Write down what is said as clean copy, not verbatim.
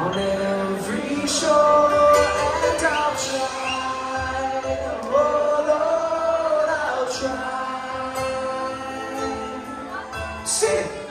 on every shore, and I'll try, oh Lord, I'll try. Sing it.